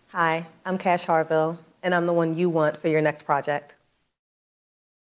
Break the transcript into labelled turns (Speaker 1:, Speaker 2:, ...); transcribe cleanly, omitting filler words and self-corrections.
Speaker 1: Hi, I'm Cash Harville, and I'm the one you want for your next project.